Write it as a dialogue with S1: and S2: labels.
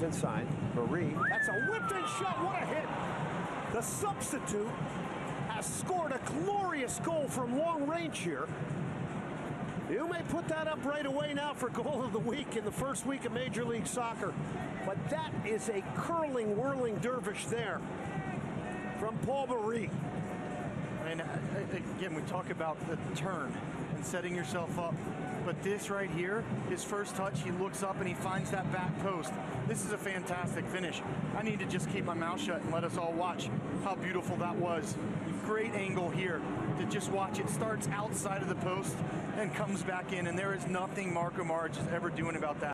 S1: inside. Marie.
S2: That's a whipped-in shot. What a hit. The substitute has scored a glorious goal from long range here. You may put that up right away now for goal of the week in the first week of Major League Soccer. But that is a curling, whirling dervish there from Paul Marie.
S3: And again, we talk about the turn and setting yourself up. But this right here, his first touch, he looks up and he finds that back post. This is a fantastic finish. I need to just keep my mouth shut and let us all watch how beautiful that was. Great angle here to just watch. It starts outside of the post and comes back in, and there is nothing Marco Maric is ever doing about that.